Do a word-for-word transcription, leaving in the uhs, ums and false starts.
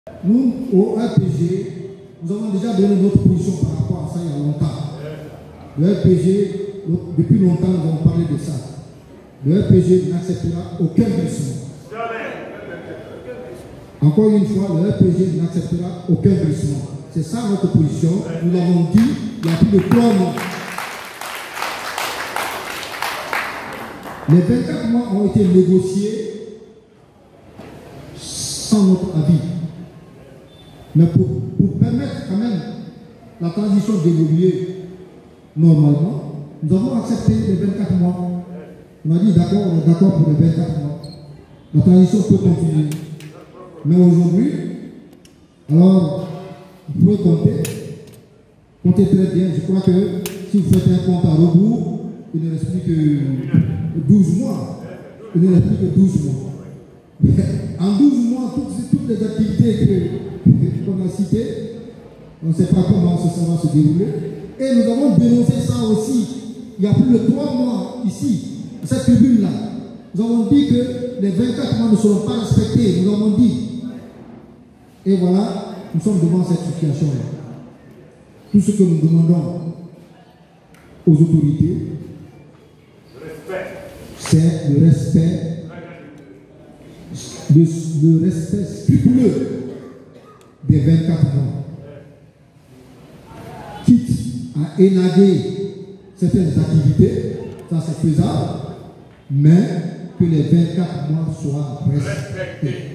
Nous, au R P G, nous avons déjà donné notre position par rapport à ça il y a longtemps. Le R P G, depuis longtemps, nous avons parlé de ça. Le R P G n'acceptera aucun glissement. Encore une fois, le R P G n'acceptera aucun glissement. C'est ça notre position. Nous l'avons dit il y a plus de trois mois. Les vingt-quatre mois ont été négociés sans notre avis. Mais pour, pour permettre quand même la transition d'évoluer normalement, nous avons accepté les vingt-quatre mois. On a dit d'accord, on est d'accord pour les vingt-quatre mois. La transition peut continuer. Mais aujourd'hui, alors, vous pouvez compter. Comptez très bien. Je crois que si vous faites un compte à rebours, il ne reste plus que douze mois. Il ne reste plus que douze mois. En douze mois, toutes, toutes les activités qu'on a citées, on ne sait pas comment ça va se dérouler. Et nous avons dénoncé ça aussi. Il y a plus de trois mois ici, à cette tribune-là. Nous avons dit que les vingt-quatre mois ne seront pas respectés. Nous avons dit. Et voilà, nous sommes devant cette situation-là. Tout ce que nous demandons aux autorités, c'est le respect, le, le respect scrupuleux des vingt-quatre mois. Quitte à élaguer certaines activités, ça c'est faisable, mais que les vingt-quatre mois soient respectés.